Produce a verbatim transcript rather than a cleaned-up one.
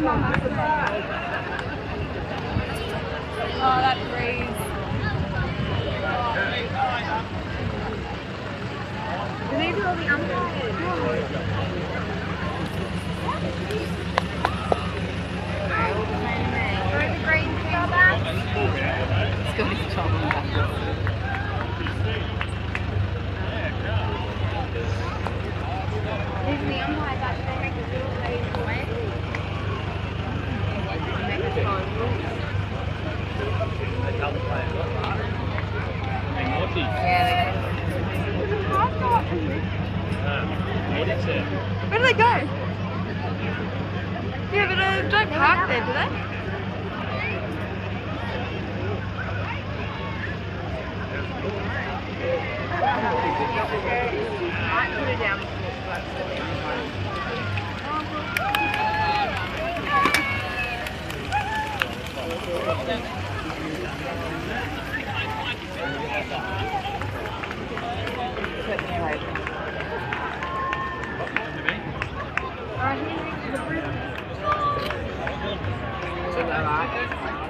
Oh, that breeze. Maybe all the umpires. Throw the green tea back. It's got his trouble back. Even the umpires actually make a real green point. Yeah, they Where do they go? Yeah, but uh, don't park there, do they? Might put it down. Alright,